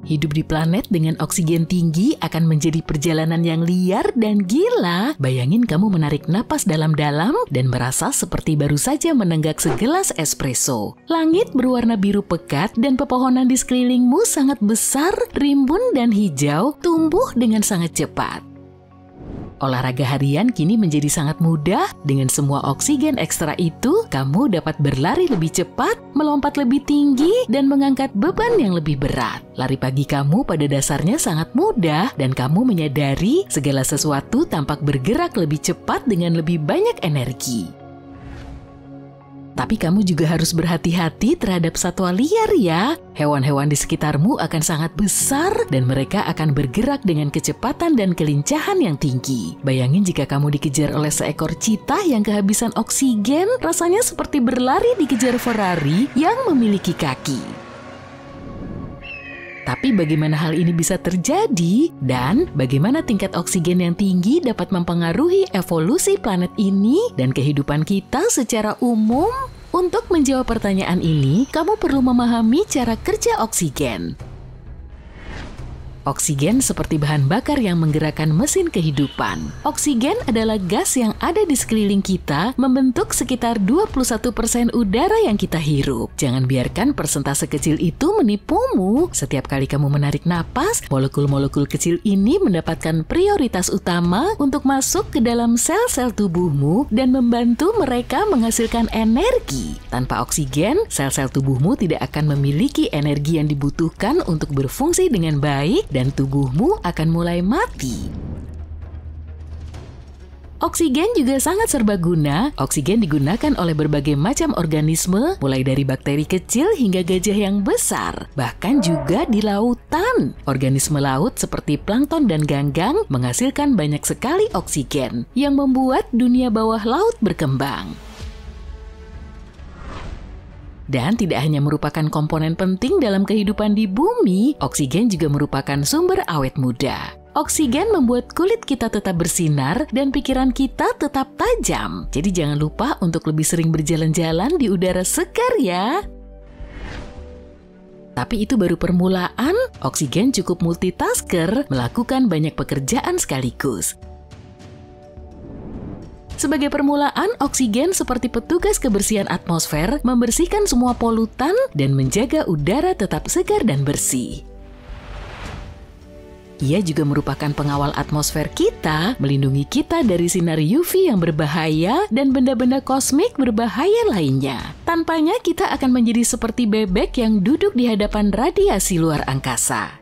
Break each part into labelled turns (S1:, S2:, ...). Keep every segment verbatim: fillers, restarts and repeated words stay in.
S1: Hidup di planet dengan oksigen tinggi akan menjadi perjalanan yang liar dan gila. Bayangin kamu menarik napas dalam-dalam dan merasa seperti baru saja menenggak segelas espresso. Langit berwarna biru pekat dan pepohonan di sekelilingmu sangat besar, rimbun dan hijau, tumbuh dengan sangat cepat. Olahraga harian kini menjadi sangat mudah. Dengan semua oksigen ekstra itu, kamu dapat berlari lebih cepat, melompat lebih tinggi, dan mengangkat beban yang lebih berat. Lari pagi kamu pada dasarnya sangat mudah, dan kamu menyadari segala sesuatu tampak bergerak lebih cepat dengan lebih banyak energi. Tapi kamu juga harus berhati-hati terhadap satwa liar ya. Hewan-hewan di sekitarmu akan sangat besar dan mereka akan bergerak dengan kecepatan dan kelincahan yang tinggi. Bayangin jika kamu dikejar oleh seekor cheetah yang kehabisan oksigen, rasanya seperti berlari dikejar Ferrari yang memiliki kaki. Tapi bagaimana hal ini bisa terjadi? Dan bagaimana tingkat oksigen yang tinggi dapat mempengaruhi evolusi planet ini dan kehidupan kita secara umum? Untuk menjawab pertanyaan ini, kamu perlu memahami cara kerja oksigen. Oksigen seperti bahan bakar yang menggerakkan mesin kehidupan. Oksigen adalah gas yang ada di sekeliling kita, membentuk sekitar dua puluh satu persen udara yang kita hirup. Jangan biarkan persentase kecil itu menipumu. Setiap kali kamu menarik napas, molekul-molekul kecil ini mendapatkan prioritas utama untuk masuk ke dalam sel-sel tubuhmu dan membantu mereka menghasilkan energi. Tanpa oksigen, sel-sel tubuhmu tidak akan memiliki energi yang dibutuhkan untuk berfungsi dengan baik dan tubuhmu akan mulai mati. Oksigen juga sangat serbaguna. Oksigen digunakan oleh berbagai macam organisme, mulai dari bakteri kecil hingga gajah yang besar. Bahkan juga di lautan. Organisme laut seperti plankton dan ganggang menghasilkan banyak sekali oksigen yang membuat dunia bawah laut berkembang. Dan tidak hanya merupakan komponen penting dalam kehidupan di bumi, oksigen juga merupakan sumber awet muda. Oksigen membuat kulit kita tetap bersinar dan pikiran kita tetap tajam. Jadi jangan lupa untuk lebih sering berjalan-jalan di udara segar ya. Tapi itu baru permulaan, oksigen cukup multitasker, melakukan banyak pekerjaan sekaligus. Sebagai permulaan, oksigen seperti petugas kebersihan atmosfer membersihkan semua polutan dan menjaga udara tetap segar dan bersih. Ia juga merupakan pengawal atmosfer kita, melindungi kita dari sinar U V yang berbahaya dan benda-benda kosmik berbahaya lainnya. Tanpanya kita akan menjadi seperti bebek yang duduk di hadapan radiasi luar angkasa.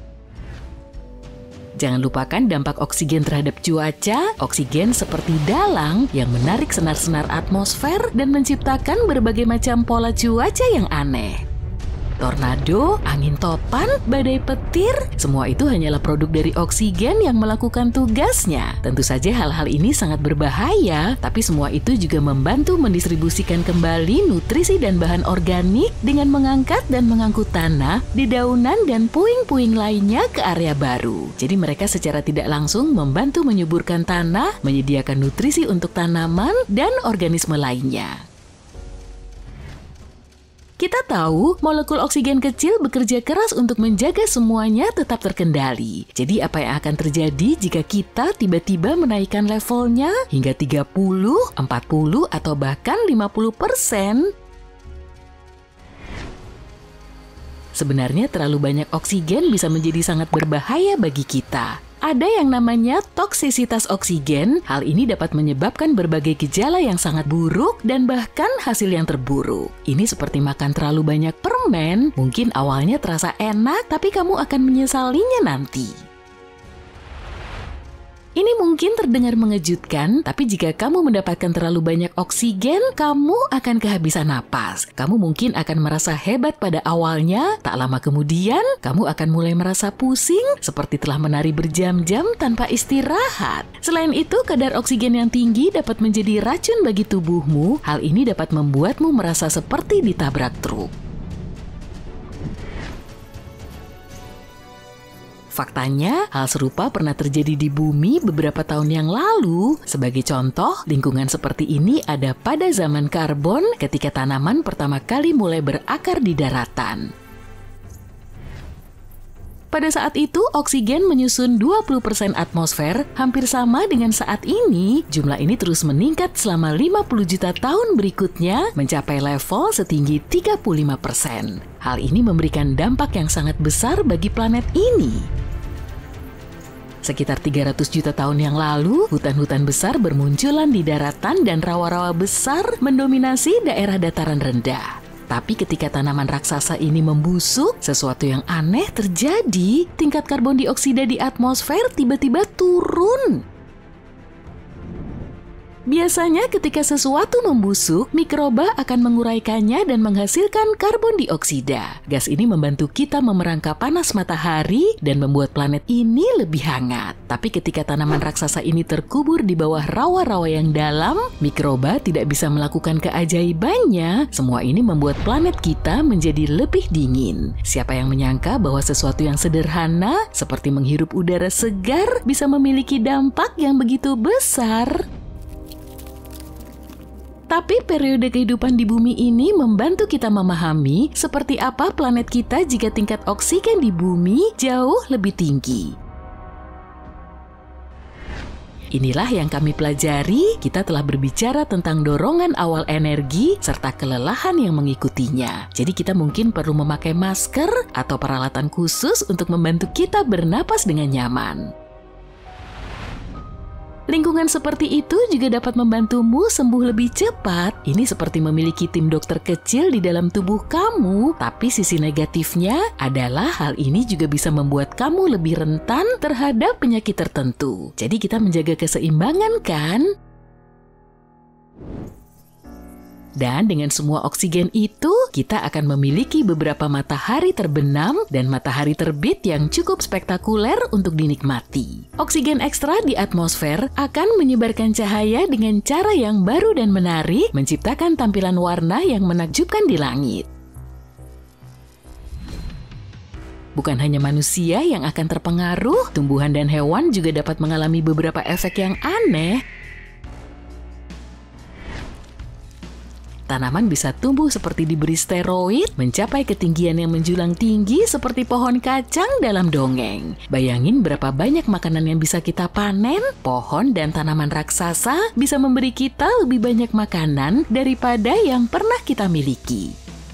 S1: Jangan lupakan dampak oksigen terhadap cuaca. Oksigen seperti dalang yang menarik senar-senar atmosfer dan menciptakan berbagai macam pola cuaca yang aneh. Tornado, angin topan, badai petir, semua itu hanyalah produk dari oksigen yang melakukan tugasnya. Tentu saja hal-hal ini sangat berbahaya, tapi semua itu juga membantu mendistribusikan kembali nutrisi dan bahan organik dengan mengangkat dan mengangkut tanah, dedaunan dan puing-puing lainnya ke area baru. Jadi mereka secara tidak langsung membantu menyuburkan tanah, menyediakan nutrisi untuk tanaman dan organisme lainnya. Kita tahu molekul oksigen kecil bekerja keras untuk menjaga semuanya tetap terkendali. Jadi apa yang akan terjadi jika kita tiba-tiba menaikkan levelnya hingga tiga puluh, empat puluh, atau bahkan lima puluh persen? Sebenarnya terlalu banyak oksigen bisa menjadi sangat berbahaya bagi kita. Ada yang namanya toksisitas oksigen. Hal ini dapat menyebabkan berbagai gejala yang sangat buruk dan bahkan hasil yang terburuk. Ini seperti makan terlalu banyak permen. Mungkin awalnya terasa enak, tapi kamu akan menyesalinya nanti. Ini mungkin terdengar mengejutkan, tapi jika kamu mendapatkan terlalu banyak oksigen, kamu akan kehabisan napas. Kamu mungkin akan merasa hebat pada awalnya, tak lama kemudian, kamu akan mulai merasa pusing, seperti telah menari berjam-jam tanpa istirahat. Selain itu, kadar oksigen yang tinggi dapat menjadi racun bagi tubuhmu. Hal ini dapat membuatmu merasa seperti ditabrak truk. Faktanya, hal serupa pernah terjadi di bumi beberapa tahun yang lalu. Sebagai contoh, lingkungan seperti ini ada pada zaman karbon ketika tanaman pertama kali mulai berakar di daratan. Pada saat itu, oksigen menyusun dua puluh persen atmosfer, hampir sama dengan saat ini. Jumlah ini terus meningkat selama lima puluh juta tahun berikutnya, mencapai level setinggi tiga puluh lima persen. Hal ini memberikan dampak yang sangat besar bagi planet ini. Sekitar tiga ratus juta tahun yang lalu, hutan-hutan besar bermunculan di daratan dan rawa-rawa besar mendominasi daerah dataran rendah. Tapi ketika tanaman raksasa ini membusuk, sesuatu yang aneh terjadi. Tingkat karbon dioksida di atmosfer tiba-tiba turun. Biasanya ketika sesuatu membusuk, mikroba akan menguraikannya dan menghasilkan karbon dioksida. Gas ini membantu kita memerangkap panas matahari dan membuat planet ini lebih hangat. Tapi ketika tanaman raksasa ini terkubur di bawah rawa-rawa yang dalam, mikroba tidak bisa melakukan keajaibannya. Semua ini membuat planet kita menjadi lebih dingin. Siapa yang menyangka bahwa sesuatu yang sederhana seperti menghirup udara segar bisa memiliki dampak yang begitu besar? Tapi periode kehidupan di bumi ini membantu kita memahami seperti apa planet kita jika tingkat oksigen di bumi jauh lebih tinggi. Inilah yang kami pelajari. Kita telah berbicara tentang dorongan awal energi serta kelelahan yang mengikutinya. Jadi kita mungkin perlu memakai masker atau peralatan khusus untuk membantu kita bernapas dengan nyaman. Lingkungan seperti itu juga dapat membantumu sembuh lebih cepat. Ini seperti memiliki tim dokter kecil di dalam tubuh kamu. Tapi sisi negatifnya adalah hal ini juga bisa membuat kamu lebih rentan terhadap penyakit tertentu. Jadi kita menjaga keseimbangan kan? Dan dengan semua oksigen itu, kita akan memiliki beberapa matahari terbenam dan matahari terbit yang cukup spektakuler untuk dinikmati. Oksigen ekstra di atmosfer akan menyebarkan cahaya dengan cara yang baru dan menarik, menciptakan tampilan warna yang menakjubkan di langit. Bukan hanya manusia yang akan terpengaruh, tumbuhan dan hewan juga dapat mengalami beberapa efek yang aneh. Tanaman bisa tumbuh seperti diberi steroid, mencapai ketinggian yang menjulang tinggi seperti pohon kacang dalam dongeng. Bayangin berapa banyak makanan yang bisa kita panen. Pohon dan tanaman raksasa bisa memberi kita lebih banyak makanan daripada yang pernah kita miliki.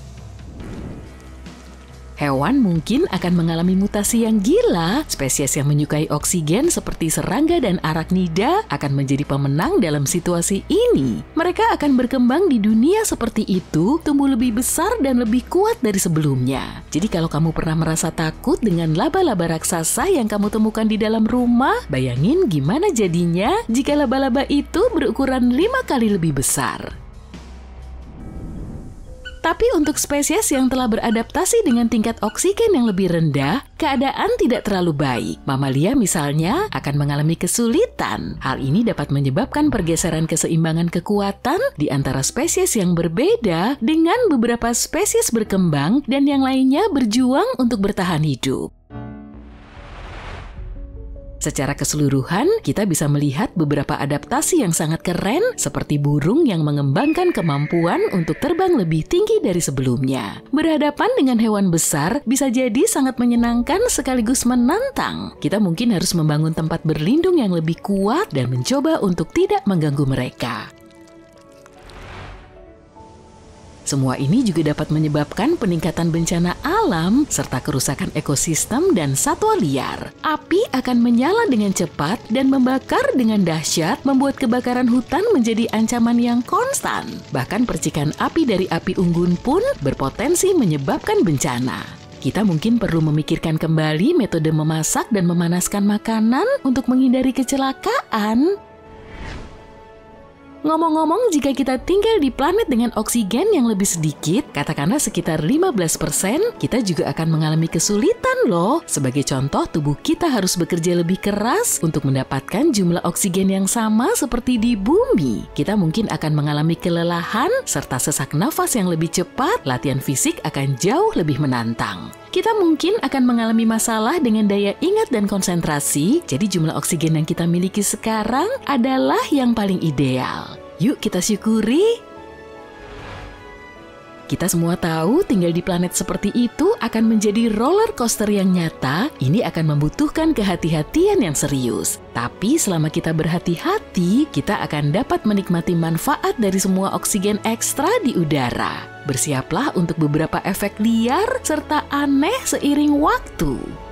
S1: Hewan mungkin akan mengalami mutasi yang gila. Spesies yang menyukai oksigen seperti serangga dan arachnida akan menjadi pemenang dalam situasi ini. Mereka akan berkembang di dunia seperti itu, tumbuh lebih besar dan lebih kuat dari sebelumnya. Jadi kalau kamu pernah merasa takut dengan laba-laba raksasa yang kamu temukan di dalam rumah, bayangin gimana jadinya jika laba-laba itu berukuran lima kali lebih besar. Tapi untuk spesies yang telah beradaptasi dengan tingkat oksigen yang lebih rendah, keadaan tidak terlalu baik. Mamalia misalnya akan mengalami kesulitan. Hal ini dapat menyebabkan pergeseran keseimbangan kekuatan di antara spesies yang berbeda dengan beberapa spesies berkembang dan yang lainnya berjuang untuk bertahan hidup. Secara keseluruhan, kita bisa melihat beberapa adaptasi yang sangat keren seperti burung yang mengembangkan kemampuan untuk terbang lebih tinggi dari sebelumnya. Berhadapan dengan hewan besar bisa jadi sangat menyenangkan sekaligus menantang. Kita mungkin harus membangun tempat berlindung yang lebih kuat dan mencoba untuk tidak mengganggu mereka. Semua ini juga dapat menyebabkan peningkatan bencana alam serta kerusakan ekosistem dan satwa liar. Api akan menyala dengan cepat dan membakar dengan dahsyat, membuat kebakaran hutan menjadi ancaman yang konstan. Bahkan percikan api dari api unggun pun berpotensi menyebabkan bencana. Kita mungkin perlu memikirkan kembali metode memasak dan memanaskan makanan untuk menghindari kecelakaan. Ngomong-ngomong, jika kita tinggal di planet dengan oksigen yang lebih sedikit, katakanlah sekitar lima belas persen, kita juga akan mengalami kesulitan loh. Sebagai contoh, tubuh kita harus bekerja lebih keras untuk mendapatkan jumlah oksigen yang sama seperti di bumi. Kita mungkin akan mengalami kelelahan serta sesak nafas yang lebih cepat. Latihan fisik akan jauh lebih menantang. Kita mungkin akan mengalami masalah dengan daya ingat dan konsentrasi, jadi jumlah oksigen yang kita miliki sekarang adalah yang paling ideal. Yuk kita syukuri. Kita semua tahu tinggal di planet seperti itu akan menjadi roller coaster yang nyata. Ini akan membutuhkan kehati-hatian yang serius. Tapi selama kita berhati-hati, kita akan dapat menikmati manfaat dari semua oksigen ekstra di udara. Bersiaplah untuk beberapa efek liar serta aneh seiring waktu.